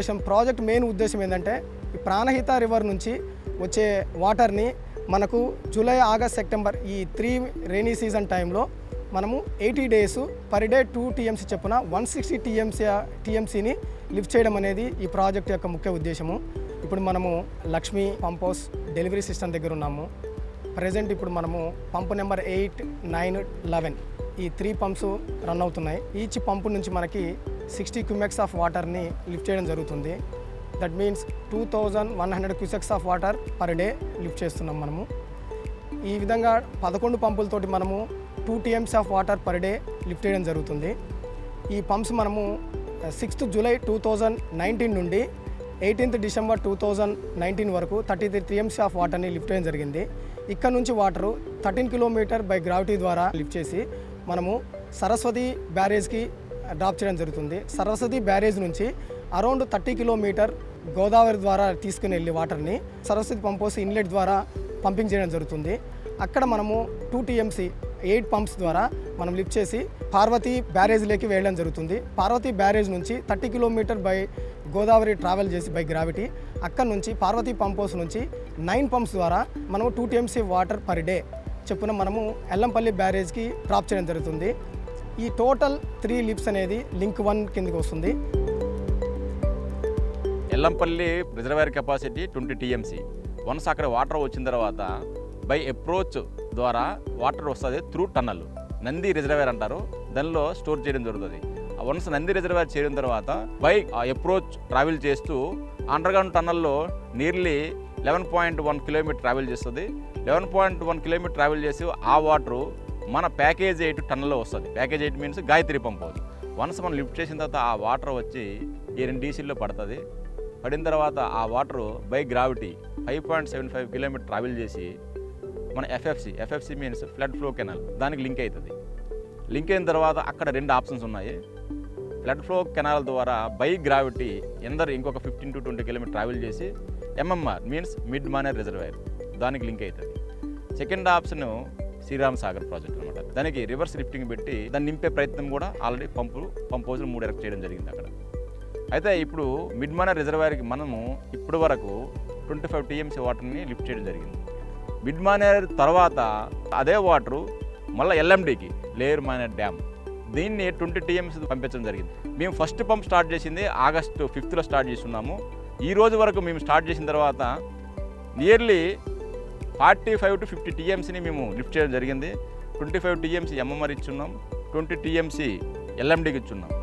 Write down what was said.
ఉద్దేశం, project main ఉద్దేశం ఏంటంటే ఈ ప్రాణహిత రివర్ నుంచి వచ్చే వాటర్ని మనకు జూలై, ఆగస్ట్, సెప్టెంబర్ ఈ 3 రెయినీ సీజన్ టైంలో మనము 80 డేస్ పర్ డే 2 టీఎంసీ చొప్పున 160 టీఎంసీని లిఫ్ట్ చేయడం అనేది ఈ ప్రాజెక్ట్ యొక్క ముఖ్య ఉద్దేశము. ఇప్పుడు మనము Lakshmi pump house delivery system దగ్గర ఉన్నాము. ప్రజెంట్ ఇప్పుడు మనము పంపు నెంబర్ 8, 9, 11 ఈ 3 పంప్స్ రన్ అవుతున్నాయి. ఈచ్ పంపు నుంచి మనకి 60 క్యూమెక్స్ ఆఫ్ వాటర్ని లిఫ్ట్ చేయడం జరుగుతుంది. That means 2100 cusecs of water per day lift చేస్తున్నాం మనము. ఈ విధంగా 11 పంపులతోటి మనము 2 TMC of water per day lift చేయడం జరుగుతుంది. ఈ పంప్స్ మనము 6th జూలై 2019 నుండి 18th డిసెంబర్ 2019 వరకు 33 టీఎంసీ ఆఫ్ వాటర్ని లిఫ్ట్ చేయడం జరిగింది. ఇక్కడ నుంచి వాటరు 13 కిలోమీటర్ బై గ్రావిటీ ద్వారా లిఫ్ట్ చేసి మనము సరస్వతి బ్యారేజ్కి డ్రాప్ చేయడం జరుగుతుంది. సరస్వతి బ్యారేజ్ నుంచి అరౌండ్ 30 కిలోమీటర్ గోదావరి ద్వారా తీసుకుని వెళ్ళి వాటర్ని సరస్వతి పంప్ హౌస్ ఇన్లెట్ ద్వారా పంపింగ్ చేయడం జరుగుతుంది. అక్కడ మనము 2 టీఎంసీ 8 పంప్స్ ద్వారా మనం లిఫ్ట్ చేసి పార్వతి బ్యారేజ్లోకి వెళ్ళడం జరుగుతుంది. పార్వతి బ్యారేజ్ నుంచి 30 కిలోమీటర్ బై గోదావరి ట్రావెల్ చేసి బై గ్రావిటీ అక్కడ నుంచి పార్వతి పంప్ హౌస్ నుంచి 9 పంప్స్ ద్వారా మనము 2 టీఎంసీ వాటర్ పర్ డే చెప్పున మనము ఎల్లంపల్లి బ్యారేజ్కి డ్రాప్ చేయడం జరుగుతుంది. ఈ టోటల్ 3 లిఫ్ట్స్ అనేది లింక్ 1 కిందకి వస్తుంది. Yellampalli reservoir capacity 20 TMC. Once అక్కడ వాటర్ వచ్చిన తర్వాత బై అప్రోచ్ ద్వారా వాటర్ వస్తుంది త్రూ టన్నల్, నంది రిజర్వాయర్ అంటారు, దానిలో స్టోర్ చేయడం జరుగుతుంది. వన్స్ నంది రిజర్వాయర్ చేరిన తర్వాత బై అప్రోచ్ ట్రావెల్ చేస్తూ అండర్గ్రౌండ్ టన్నల్లో నియర్లీ 11.1 కిలోమీటర్ ట్రావెల్ చేస్తుంది. 11.1 కిలోమీటర్ ట్రావెల్ చేసి ఆ వాటరు మన ప్యాకేజ్ 8 టన్నుల్లో వస్తుంది. Package 8 means Gayatri pump house. Once మనం లిఫ్ట్ చేసిన తర్వాత ఆ వాటర్ వచ్చి ఈ 2 డీసీల్లో పడుతుంది. పడిన తర్వాత ఆ water by gravity 5.75 kilometer travel చేసి మన FFC means flood flow canal దానికి లింక్ అవుతుంది. లింక్ అయిన తర్వాత అక్కడ 2 ఆప్షన్స్ ఉన్నాయి. ఫ్లడ్ ఫ్లో కెనాల్ ద్వారా బై గ్రావిటీ ఇంకొక 15 to 20 కిలోమీటర్ ట్రావెల్ చేసి MMR means mid Maner reservoir దానికి లింక్ అవుతుంది. Second option Sriram Sagar project అనమాట. దానికి రివర్స్ లిఫ్టింగ్ పెట్టి దాన్ని నింపే ప్రయత్నం కూడా ఆల్రెడీ పంప్ హౌస్లు 3 ఎరెక్ట్ చేయడం జరిగింది అక్కడ. అయితే ఇప్పుడు మిడ్ మానేర్ రిజర్వాయర్కి మనము ఇప్పటి వరకు 25 టీఎంసీ వాటర్ని లిఫ్ట్ చేయడం జరిగింది. మిడ్ మానేర్ తర్వాత అదే వాటరు మళ్ళీ ఎల్ఎండికి లేయర్ మానేర్ డ్యామ్ దీన్ని 20 టీఎంసీ పంపించడం జరిగింది. మేము ఫస్ట్ పంప్ స్టార్ట్ చేసింది ఆగస్టు 5th స్టార్ట్ చేస్తున్నాము. ఈ రోజు వరకు మేము స్టార్ట్ చేసిన తర్వాత నియర్లీ 45 to 50 టీఎంసీని మేము లిఫ్ట్ చేయడం జరిగింది. 25 టీఎంసీ ఎంఎంఆర్ ఇచ్చున్నాం, 20 టీఎంసీ ఎల్ఎండికి ఇచ్చున్నాం.